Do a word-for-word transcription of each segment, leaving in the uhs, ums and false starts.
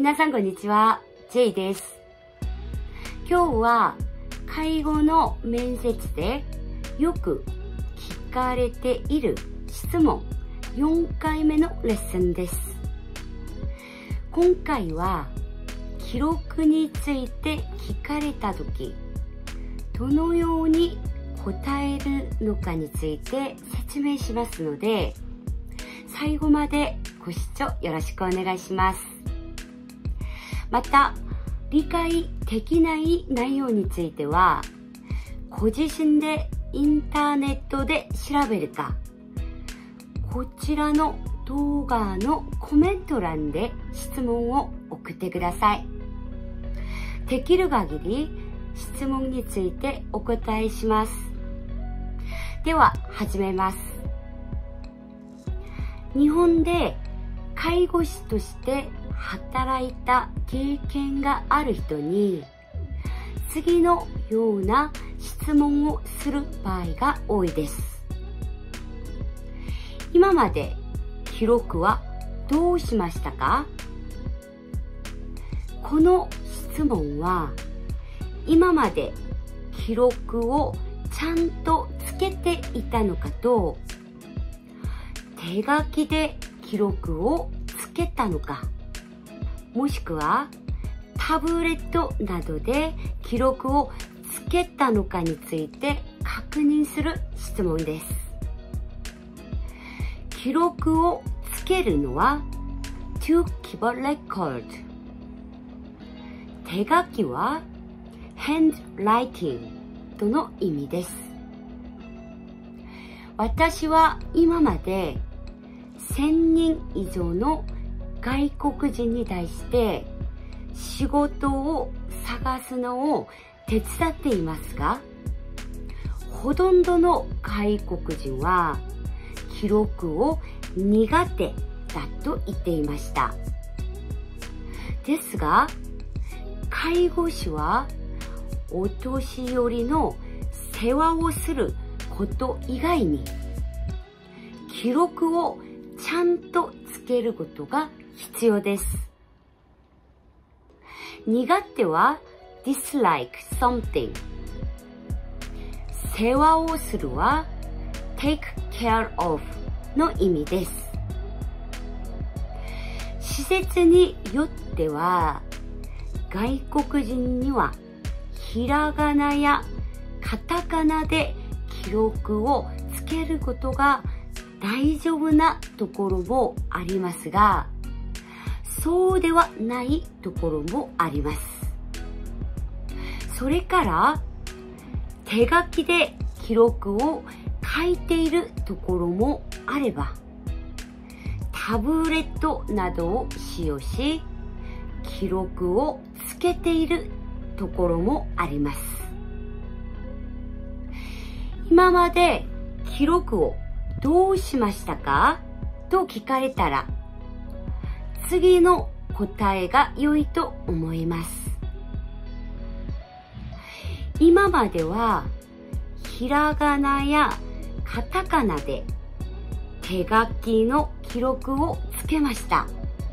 皆さんこんにちは、J です。今日は介護の面接でよく聞かれている質問よんかいめのレッスンです。今回は記録について聞かれたとき、どのように答えるのかについて説明しますので、最後までご視聴よろしくお願いします。また、理解できない内容については、ご自身でインターネットで調べるか、こちらの動画のコメント欄で質問を送ってください。できる限り質問についてお答えします。では始めます。日本で介護士として働いた経験がある人に次のような質問をする場合が多いです。今まで記録はどうしましたか？この質問は今まで記録をちゃんとつけていたのかと、手書きで記録をつけたのか、もしくはタブレットなどで記録をつけたのかについて確認する質問です。記録をつけるのは to keep a record。手書きは handwriting との意味です。私は今までせんにん以上の外国人に対して仕事を探すのを手伝っていますが、ほとんどの外国人は記録を苦手だと言っていました。ですが、介護士はお年寄りの世話をすること以外に記録をちゃんとつけることが必要です。苦手は dislike something。世話をするは take care of の意味です。施設によっては外国人にはひらがなやカタカナで記録をつけることが大丈夫なところもありますが、そうではないところもあります。それから手書きで記録を書いているところもあれば、タブレットなどを使用し記録をつけているところもあります。今まで記録をどうしましたかと聞かれたら、次の答えが良いと思います。今まではひらがなやカタカナで手書きの記録をつけました。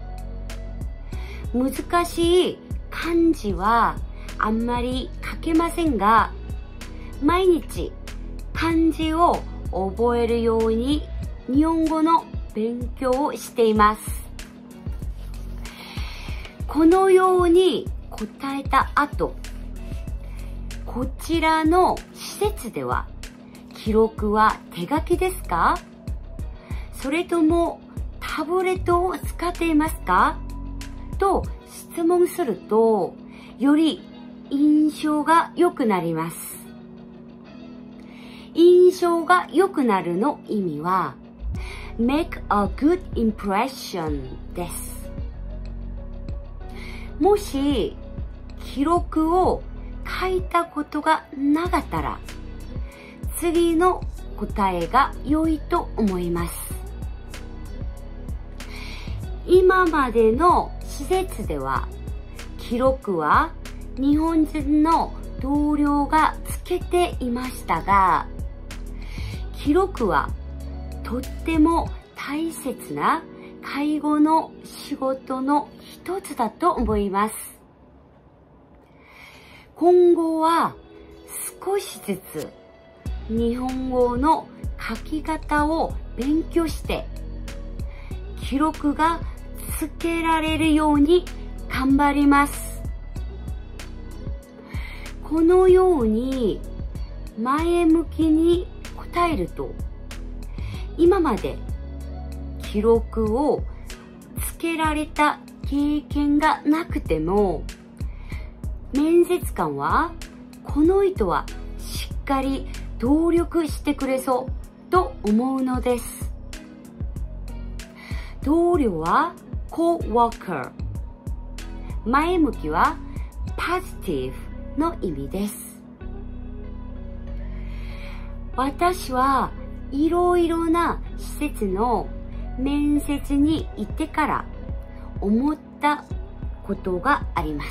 難しい漢字はあんまり書けませんが、毎日漢字を覚えるように日本語の勉強をしています。このように答えた後、こちらの施設では記録は手書きですか？それともタブレットを使っていますか？と質問すると、より印象が良くなります。印象が良くなるの意味は make a good impression です。もし記録を書いたことがなかったら、次の答えが良いと思います。今までの施設では記録は日本人の同僚がつけていましたが、記録はとっても大切な介護の仕事の一つだと思います。今後は少しずつ日本語の書き方を勉強して記録がつけられるように頑張ります。このように前向きに答えると、今まで記録をつけられた経験がなくても、面接官はこの人はしっかり協力してくれそうと思うのです。同僚は coworker、前向きは positive の意味です。私はいろいろな施設の面接に行ってから思ったことがあります。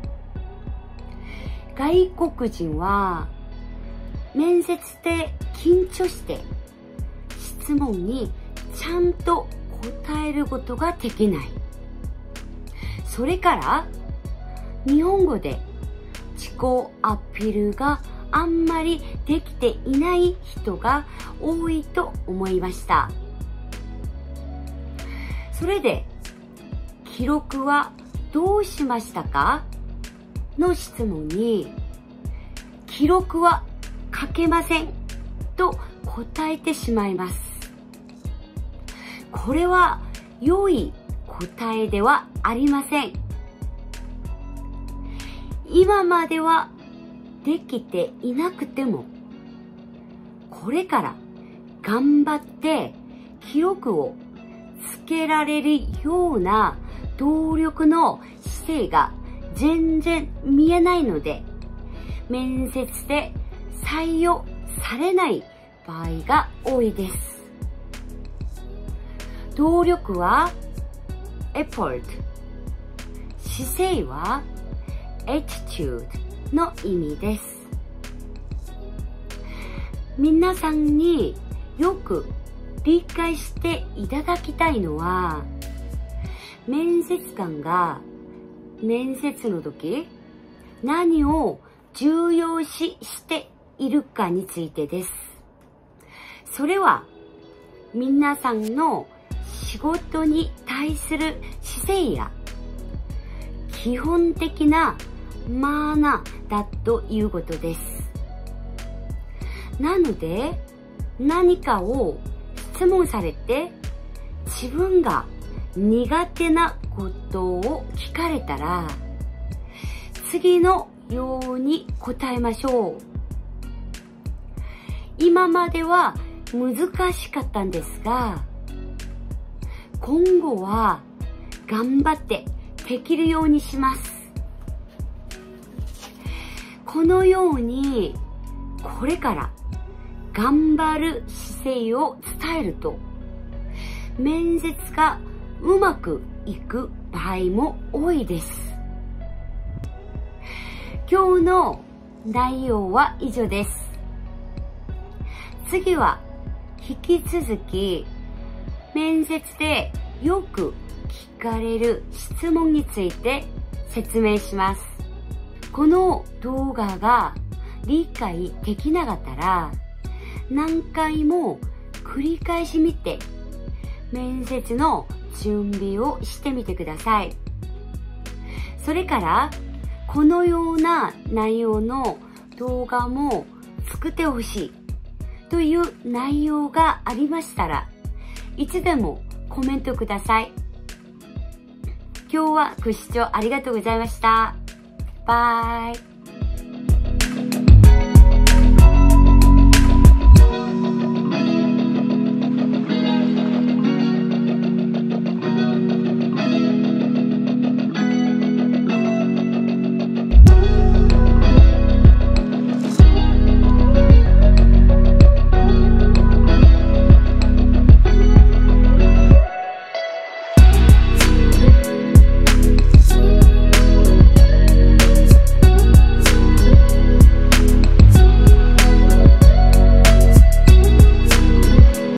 外国人は面接で緊張して質問にちゃんと答えることができない。それから日本語で自己アピールがあんまりできていない人が多いと思いました。それで記録はどうしましたかの質問に、記録は書けませんと答えてしまいます。これは良い答えではありません。今まではできていなくても、これから頑張って記録をつけられるような努力の姿勢が全然見えないので、面接で採用されない場合が多いです。努力は effort、姿勢は attitude の意味です。皆さんによく理解していただきたいのは、面接官が面接の時何を重要視しているかについてです。それは皆さんの仕事に対する姿勢や基本的なマナーだということです。なので何かを質問されて自分が苦手なことを聞かれたら、次のように答えましょう。今までは難しかったんですが、今後は頑張ってできるようにします。このようにこれから頑張る姿勢を伝えると、面接がうまくいく場合も多いです。今日の内容は以上です。次は引き続き面接でよく聞かれる質問について説明します。この動画が理解できなかったら何回も繰り返し見て面接の準備をしてみてください。それからこのような内容の動画も作ってほしいという内容がありましたら、いつでもコメントください。今日はご視聴ありがとうございました。バイ。